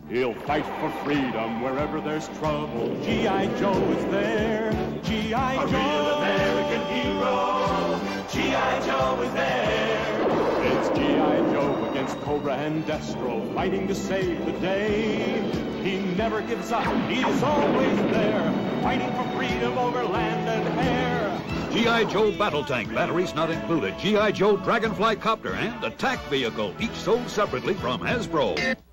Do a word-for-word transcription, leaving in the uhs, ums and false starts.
He'll fight for freedom wherever there's trouble. G I. Joe is there. G I. Joe, real American hero. G I. Joe is there. It's G I. Joe against Cobra and Destro, fighting to save the day. He never gives up. He's always there, fighting for freedom over land and air. G I. Joe battle tank, batteries not included. G I. Joe Dragonfly copter and attack vehicle, each sold separately from Hasbro.